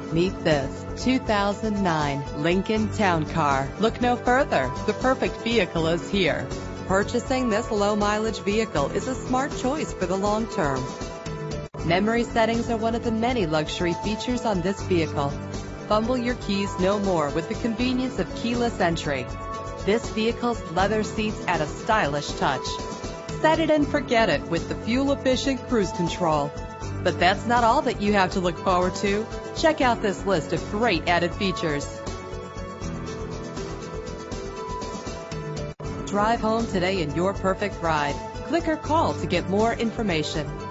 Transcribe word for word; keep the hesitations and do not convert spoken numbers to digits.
Meet this two thousand nine Lincoln Town Car. Look no further. The perfect vehicle is here. Purchasing this low-mileage vehicle is a smart choice for the long term. Memory settings are one of the many luxury features on this vehicle. Fumble your keys no more with the convenience of keyless entry. This vehicle's leather seats add a stylish touch. Set it and forget it with the fuel-efficient cruise control. But that's not all that you have to look forward to. Check out this list of great added features. Drive home today in your perfect ride. Click or call to get more information.